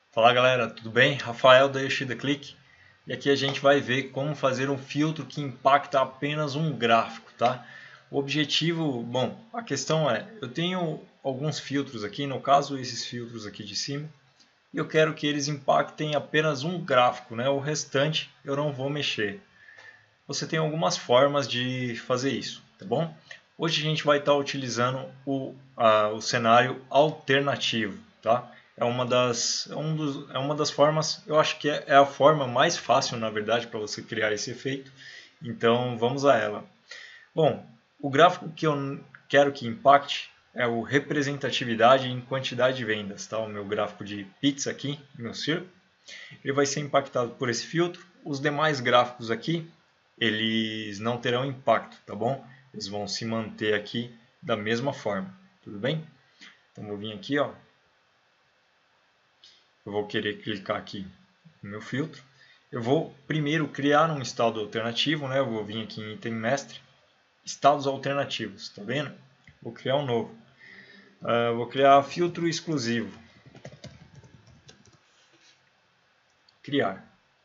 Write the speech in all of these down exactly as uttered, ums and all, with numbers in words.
Fala galera, tudo bem? Rafael da Yoshida Click e aqui a gente vai ver como fazer um filtro que impacta apenas um gráfico, tá? O objetivo, bom, a questão é, eu tenho alguns filtros aqui, no caso esses filtros aqui de cima, e eu quero que eles impactem apenas um gráfico, né? O restante eu não vou mexer. Você tem algumas formas de fazer isso, tá bom? Hoje a gente vai estar utilizando o, a, o cenário alternativo, tá? É uma das, é um dos, é uma das formas, eu acho que é, é a forma mais fácil, na verdade, para você criar esse efeito. Então vamos a ela. Bom, o gráfico que eu quero que impacte é o representatividade em quantidade de vendas, tá? O meu gráfico de pizza aqui, meu círculo, ele vai ser impactado por esse filtro. Os demais gráficos aqui, eles não terão impacto, tá bom? Eles vão se manter aqui da mesma forma, tudo bem? Então vou vir aqui, ó. Eu vou querer clicar aqui no meu filtro. Eu vou primeiro criar um estado alternativo, né? Eu vou vir aqui em item mestre, estados alternativos, tá vendo? Vou criar um novo. Uh, vou criar filtro exclusivo. Criar.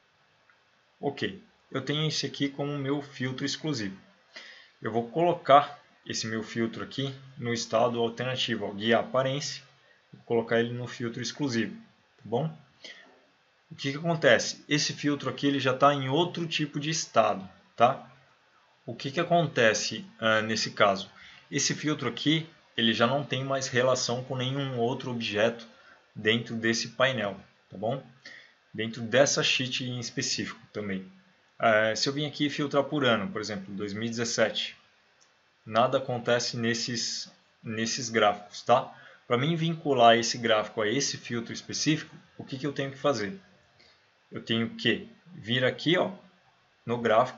Ok. Eu tenho esse aqui como meu filtro exclusivo. Eu vou colocar esse meu filtro aqui no estado alternativo, ó, guia aparência, vou colocar ele no filtro exclusivo, tá bom? O que, que acontece? Esse filtro aqui ele já está em outro tipo de estado, tá? O que, que acontece uh, nesse caso? Esse filtro aqui ele já não tem mais relação com nenhum outro objeto dentro desse painel, tá bom? Dentro dessa sheet em específico também. Uh, se eu vim aqui filtrar por ano, por exemplo, dois mil e dezessete, nada acontece nesses, nesses gráficos, tá? Para mim vincular esse gráfico a esse filtro específico, o que, que eu tenho que fazer? Eu tenho que vir aqui, ó, no gráfico,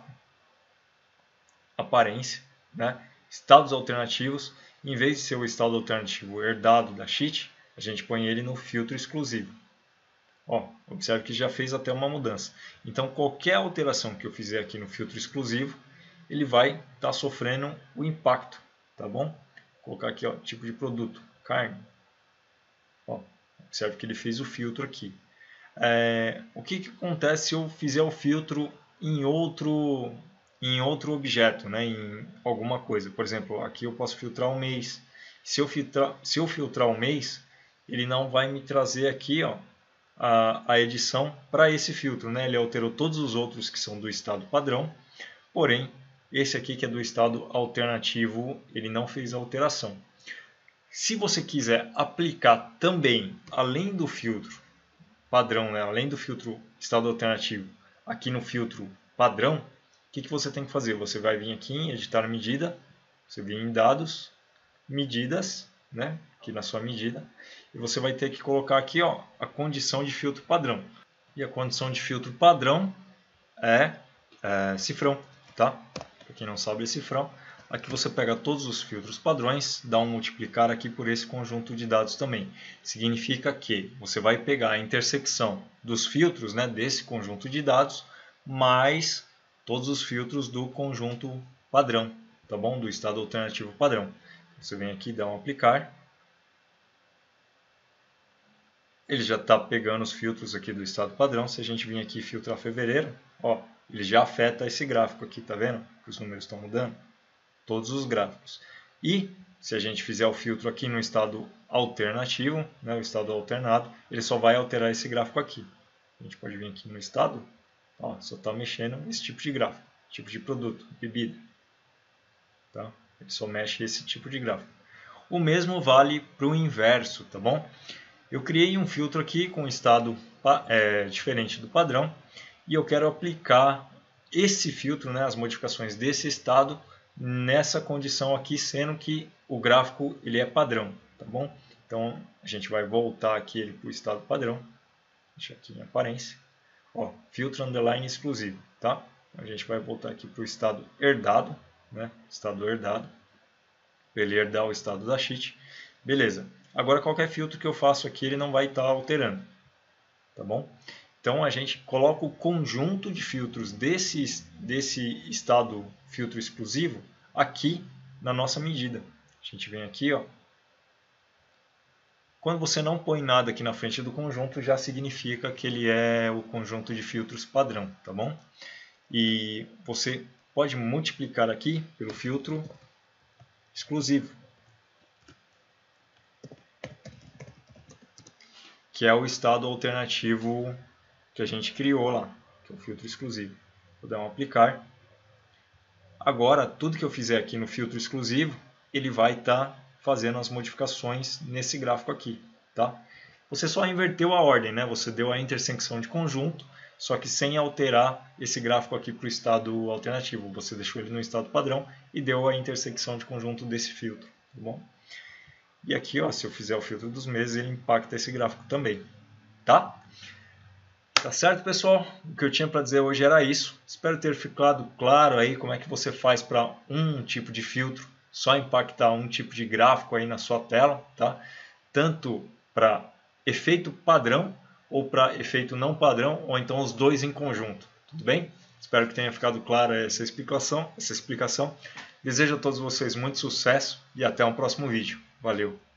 aparência, né? Estados alternativos, em vez de ser o estado alternativo herdado da sheet, a gente põe ele no filtro exclusivo. Ó, observe que já fez até uma mudança. Então qualquer alteração que eu fizer aqui no filtro exclusivo, ele vai estar tá sofrendo o impacto, tá bom? Vou colocar aqui, ó, tipo de produto, carne. Ó, observe que ele fez o filtro aqui. É, o que, que acontece se eu fizer o filtro em outro, em outro objeto, né, em alguma coisa? Por exemplo, aqui eu posso filtrar um mês. Se eu filtrar, se eu filtrar um mês, ele não vai me trazer aqui, ó, a, a edição para esse filtro, né? Ele alterou todos os outros que são do estado padrão, porém esse aqui que é do estado alternativo, ele não fez a alteração. Se você quiser aplicar também, além do filtro padrão, né? Além do filtro estado alternativo, aqui no filtro padrão, o que, que você tem que fazer? Você vai vir aqui em editar medida, você vem em dados, medidas, né? Aqui na sua medida, e você vai ter que colocar aqui, ó, a condição de filtro padrão. E a condição de filtro padrão é, é cifrão, tá? Para quem não sabe, é cifrão. Aqui você pega todos os filtros padrões, dá um multiplicar aqui por esse conjunto de dados também. Significa que você vai pegar a intersecção dos filtros, né, desse conjunto de dados, mais todos os filtros do conjunto padrão, tá bom? Do estado alternativo padrão. Você vem aqui, dá um aplicar. Ele já está pegando os filtros aqui do estado padrão. Se a gente vir aqui filtrar fevereiro, ó, ele já afeta esse gráfico aqui, tá vendo? Que os números estão mudando. Todos os gráficos. E se a gente fizer o filtro aqui no estado alternativo, né, o estado alternado, ele só vai alterar esse gráfico aqui. A gente pode vir aqui no estado, ó, só está mexendo esse tipo de gráfico, tipo de produto, bebida. Tá? Ele só mexe esse tipo de gráfico. O mesmo vale para o inverso, tá bom? Eu criei um filtro aqui com estado é, diferente do padrão e eu quero aplicar esse filtro, né, as modificações desse estado nessa condição aqui, sendo que o gráfico ele é padrão, tá bom? Então a gente vai voltar aqui ele para o estado padrão, deixa aqui em aparência, ó, filtro underline exclusivo, tá? A gente vai voltar aqui para o estado herdado, né? Estado herdado, para ele herdar o estado da sheet, beleza? Agora qualquer filtro que eu faço aqui ele não vai estar alterando, tá bom? Então a gente coloca o conjunto de filtros desse, desse estado filtro exclusivo aqui na nossa medida. A gente vem aqui, ó, Quando você não põe nada aqui na frente do conjunto, já significa que ele é o conjunto de filtros padrão, tá bom? E você pode multiplicar aqui pelo filtro exclusivo, que é o estado alternativo que a gente criou lá, que é o filtro exclusivo. Vou dar um aplicar. Agora, tudo que eu fizer aqui no filtro exclusivo, ele vai estar tá fazendo as modificações nesse gráfico aqui, tá? Você só inverteu a ordem, né? Você deu a intersecção de conjunto, só que sem alterar esse gráfico aqui para o estado alternativo. Você deixou ele no estado padrão e deu a intersecção de conjunto desse filtro, tá bom? E aqui, ó, se eu fizer o filtro dos meses, ele impacta esse gráfico também, tá? Tá certo, pessoal? O que eu tinha para dizer hoje era isso. Espero ter ficado claro aí como é que você faz para um tipo de filtro só impactar um tipo de gráfico aí na sua tela, tá? Tanto para efeito padrão ou para efeito não padrão, ou então os dois em conjunto. Tudo bem? Espero que tenha ficado clara essa explicação, essa explicação. Desejo a todos vocês muito sucesso e até um próximo vídeo. Valeu!